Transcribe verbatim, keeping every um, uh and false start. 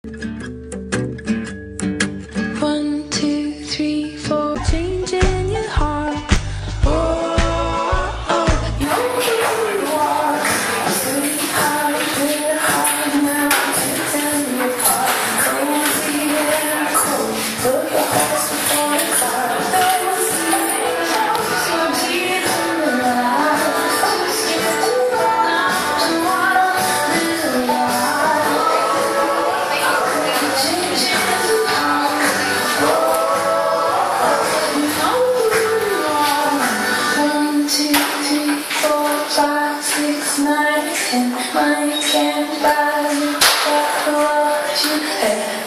One, two, three, four. Changing your heart. Oh, oh, you know who you are. I see how you feel hard now. Can't tell you apart. Cozy and cold. Put your horse before the car. There was so deep in the light. I wanna realize. Changing your heart. One, two, three, four, five, six, nine, ten. Money can't buy you what you had.